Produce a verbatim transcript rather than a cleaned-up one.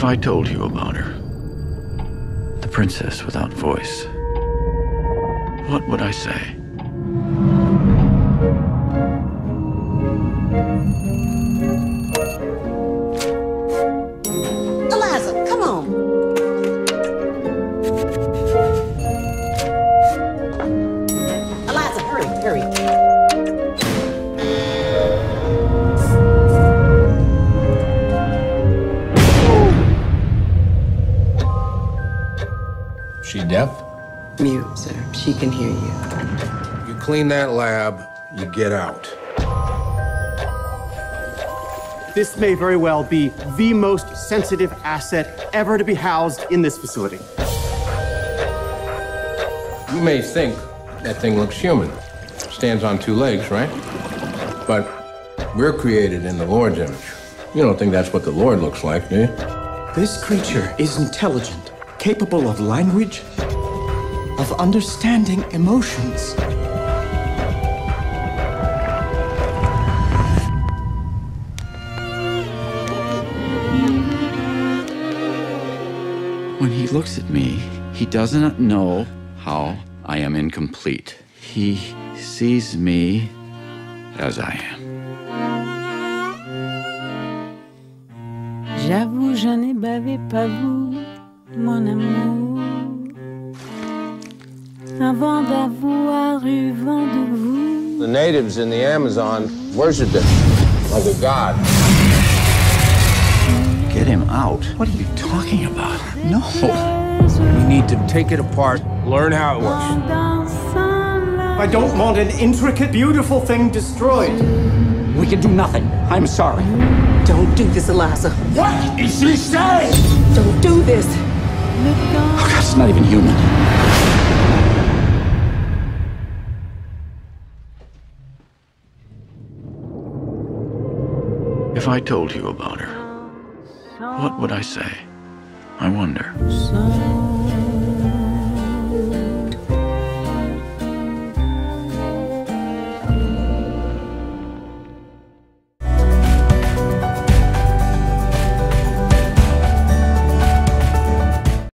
If I told you about her, the princess without voice, what would I say? Eliza, come on. Eliza, hurry, hurry. She deaf? Mute, sir. She can hear you. You clean that lab, you get out. This may very well be the most sensitive asset ever to be housed in this facility. You may think that thing looks human. Stands on two legs, right? But we're created in the Lord's image. You don't think that's what the Lord looks like, do you? This creature is intelligent, capable of language, of understanding emotions. When he looks at me, he does not know how I am incomplete. He sees me as I am. J'avoue, je n'ai bavé pas vous, mon amour. Avant d'avoir eu vent de vous. The natives in the Amazon worshiped it like a god. Get him out. What are you talking about? No. You need to take it apart, learn how it works. I don't want an intricate, beautiful thing destroyed. We can do nothing. I'm sorry. Don't do this, Eliza. What is she saying? Don't do this. Oh, God, it's not even human. If I told you about her, what would I say? I wonder.